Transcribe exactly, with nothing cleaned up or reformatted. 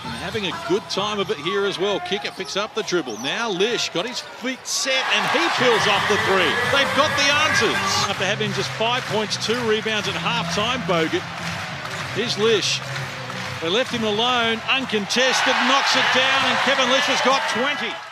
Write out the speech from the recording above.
And having a good time of it here as well. Kicker picks up the dribble. Now Lish got his feet set and he peels off the three. They've got the answers. After having just five points, two rebounds at half-time, Bogut. Here's Lish. They left him alone, uncontested, knocks it down, and Kevin Lish has got twenty.